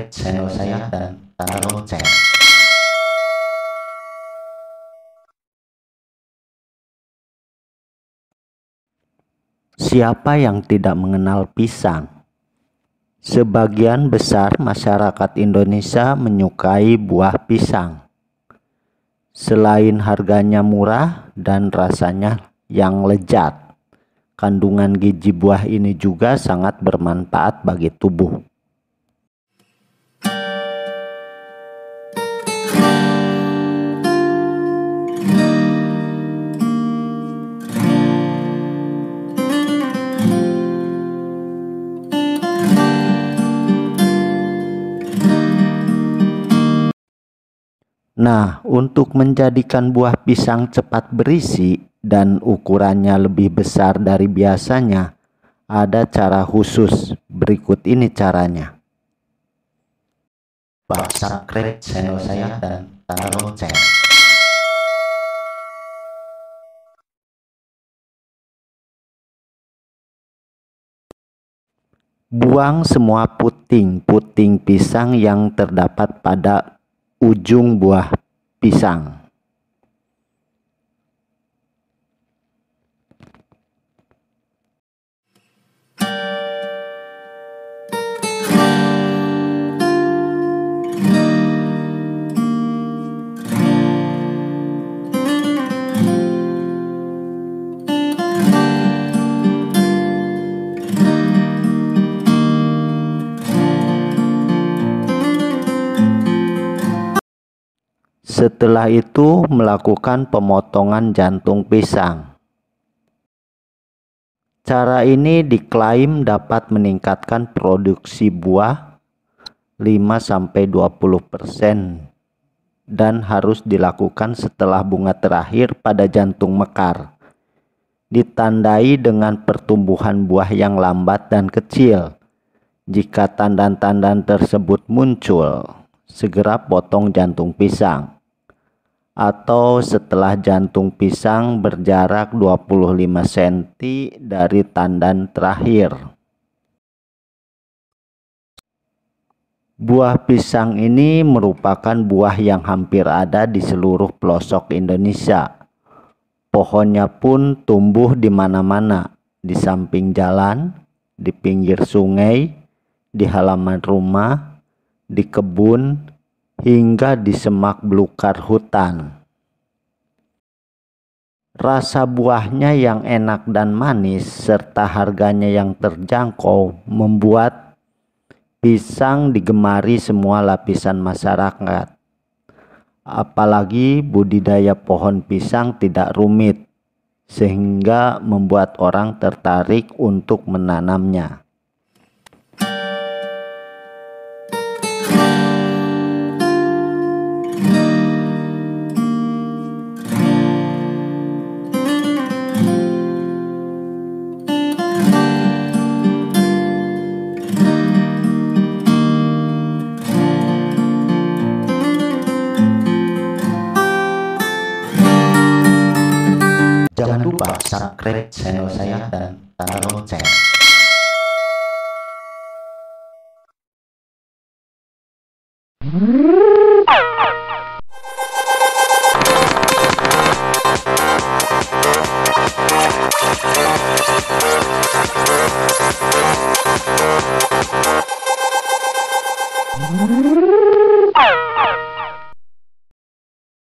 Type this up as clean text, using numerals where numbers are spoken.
subscribe channel saya dan tanda lonceng. Siapa yang tidak mengenal pisang? Sebagian besar masyarakat Indonesia menyukai buah pisang. Selain harganya murah dan rasanya yang lezat, kandungan gizi buah ini juga sangat bermanfaat bagi tubuh. Nah, untuk menjadikan buah pisang cepat berisi dan ukurannya lebih besar dari biasanya, ada cara khusus. Berikut ini caranya. Subscribe channel saya dan tanda lonceng. Buang semua puting-puting pisang yang terdapat pada ujung buah pisang. Setelah itu, melakukan pemotongan jantung pisang. Cara ini diklaim dapat meningkatkan produksi buah 5-20% dan harus dilakukan setelah bunga terakhir pada jantung mekar. Ditandai dengan pertumbuhan buah yang lambat dan kecil. Jika tanda-tanda tersebut muncul, segera potong jantung pisang. Atau setelah jantung pisang berjarak 25 cm dari tandan terakhir. Buah pisang ini merupakan buah yang hampir ada di seluruh pelosok Indonesia. Pohonnya pun tumbuh di mana-mana, di samping jalan, di pinggir sungai, di halaman rumah, di kebun, hingga di semak belukar hutan. Rasa buahnya yang enak dan manis serta harganya yang terjangkau membuat pisang digemari semua lapisan masyarakat. Apalagi budidaya pohon pisang tidak rumit, sehingga membuat orang tertarik untuk menanamnya. Jangan lupa subscribe channel saya dan tanda lonceng.